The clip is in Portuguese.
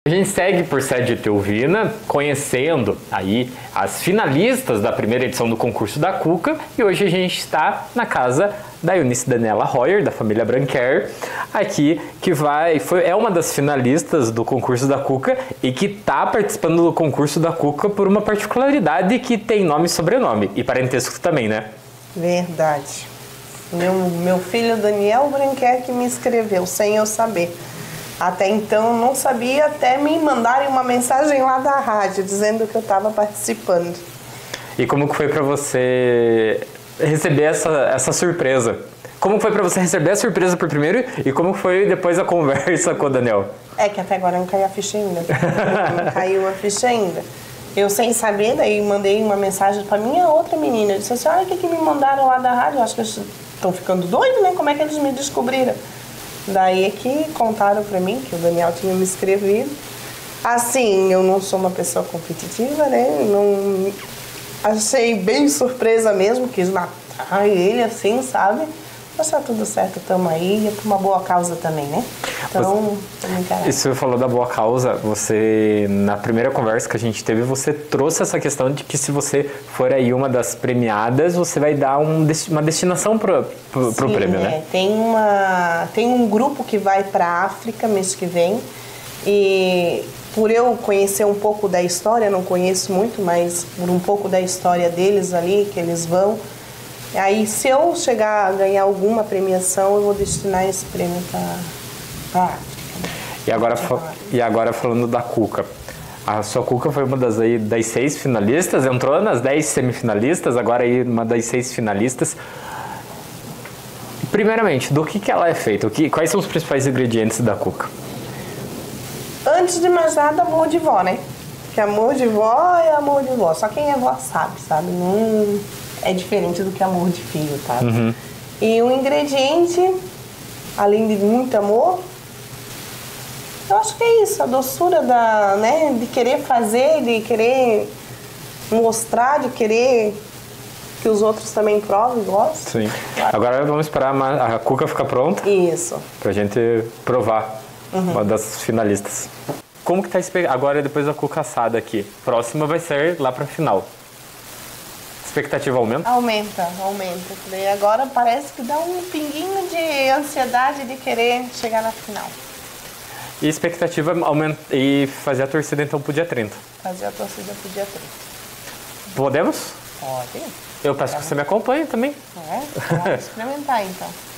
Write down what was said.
A gente segue por sede de Teuvina, conhecendo aí as finalistas da primeira edição do concurso da Cuca, e hoje a gente está na casa da Eunice Daniela Royer, da família Branquer, aqui, que é uma das finalistas do concurso da Cuca e que está participando do concurso da Cuca por uma particularidade que tem nome e sobrenome, e parentesco também, né? Verdade. Meu filho Daniel Branquer que me escreveu, sem eu saber. Até então eu não sabia, até me mandarem uma mensagem lá da rádio, dizendo que eu estava participando. E como que foi para você receber essa surpresa? Como foi para você receber a surpresa por primeiro e como foi depois a conversa com o Daniel? É que até agora não caiu a ficha ainda. Não caiu a ficha ainda. Eu sem saber, daí mandei uma mensagem para minha outra menina. Eu disse assim, olha o que me mandaram lá da rádio, eu acho que eles estão ficando doidos, né? Como é que eles me descobriram? Daí é que contaram pra mim que o Daniel tinha me escrevido. Assim, eu não sou uma pessoa competitiva, né? Não achei bem surpresa mesmo, quis matar ele assim, sabe? Mas tá tudo certo, tamo aí, é por uma boa causa também, né? Então, vamos encarar. E você falou da boa causa, você, na primeira conversa que a gente teve, você trouxe essa questão de que se você for aí uma das premiadas, você vai dar uma destinação pro prêmio, né? Tem um grupo que vai para a África mês que vem e por eu conhecer um pouco da história, não conheço muito, mas por um pouco da história deles ali, que eles vão. Aí, se eu chegar a ganhar alguma premiação, eu vou destinar esse prêmio para a África. E agora falando da Cuca. A sua Cuca foi uma das 6 finalistas, entrou nas 10 semifinalistas, agora aí uma das 6 finalistas. Primeiramente, do que ela é feita? Quais são os principais ingredientes da Cuca? Antes de mais nada, amor de vó, né? Porque amor de vó é amor de vó. Só quem é vó sabe? Não é diferente do que amor de filho, tá? Uhum. E o ingrediente, além de muito amor, eu acho que é isso, a doçura de querer fazer, de querer mostrar, de querer que os outros também provem e gostem. Sim. Agora vamos esperar a Cuca ficar pronta. Isso. Pra gente provar uma das finalistas. Como que tá agora depois da Cuca assada aqui? Próxima vai ser lá pra final. Expectativa aumenta? Aumenta. Daí agora parece que dá um pinguinho de ansiedade de querer chegar na final. E expectativa aumenta e fazer a torcida então pro dia 30. Fazer a torcida pro dia 30. Podemos? Pode. Eu peço que você me acompanhe também. Vamos experimentar então.